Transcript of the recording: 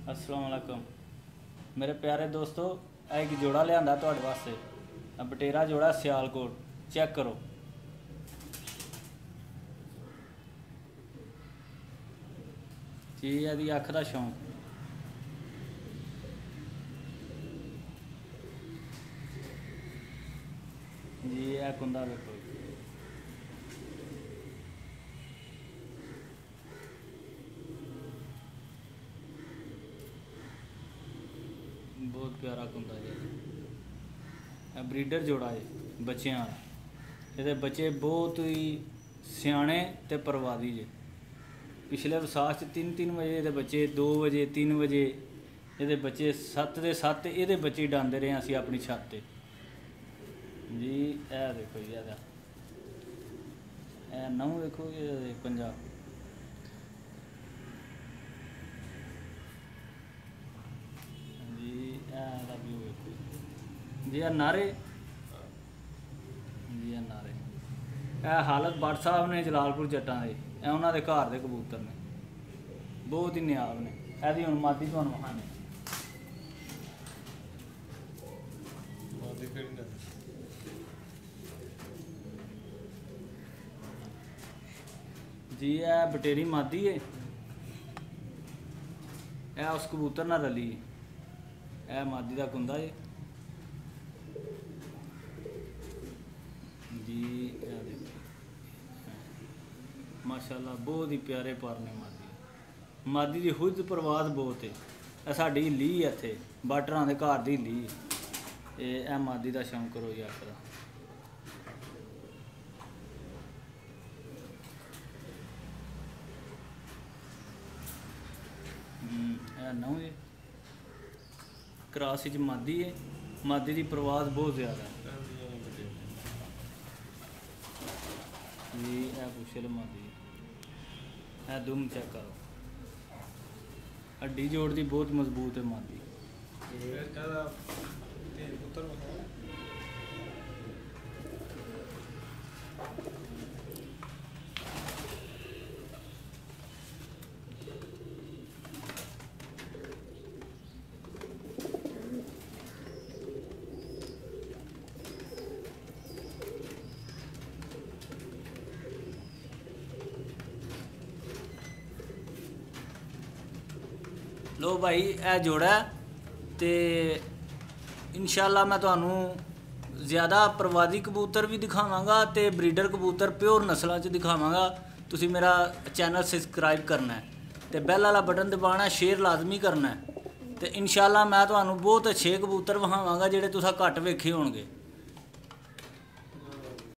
अस्सलाम वालेकुम मेरे प्यारे दोस्तों, एक जोड़ा लिया तुहाडे वास्ते बटेरा जोड़ा सियालकोट। चेक करो जी, यदि अख का शौक जी। यह कुंदा देखो बहुत प्यारा कुंदा जी। ब्रीडर जोड़ा है बच्चों वाला। ये बच्चे बहुत ही सियाने ते परवादी जे। पिछले विसाख 3 बजे ये बच्चे, 2 बजे 3 बजे ये बच्चे 7 के 7 ये बच्चे डांदे रहे असी अपनी छत पर जी। ए देखो जी, ए नौ देखो ये पंजाब जी। नारे जी, नारे ए हालत भट्ट साहब ने जलालपुर जट्टां दे, ए उन्हां दे घर दे कबूतर ने, बहुत ही नियाब ने। एदी हुण मादी तुहानूं विखाने जी। ए बटेरी मादी है, ए उस कबूतर नाल रली है। ए मादी का कुंदा है जी। माशाल्लाह बहुत ही प्यारे पर ने मादी। मादी की खुद परवाज बहुत है। साड़ी ली इत्थे बाटरां दे घर दी ली। ए मादी का शौक करो जी अख दा। नौ है क्रॉस च मादी है। मादी की परवाज बहुत ज़्यादा है जी। ए पुछल मादी है, दुम चेक करो। हड्डी जोड़ दी बहुत मजबूत है मादी। लो भाई, यह जोड़ा तो इंशाल्लाह मैं तुहानूं ज़्यादा परवादी कबूतर भी दिखावांगा तो ब्रीडर कबूतर प्योर नस्लों च दिखावांगा। तुसीं मेरा चैनल सबसक्राइब करना है तो बैल वाला बटन दबाना, शेयर लाजमी करना है तो इंशाल्लाह मैं तुहानूं बहुत अच्छे कबूतर विखावांगा जिहड़े तुसां घट वेखे होणगे।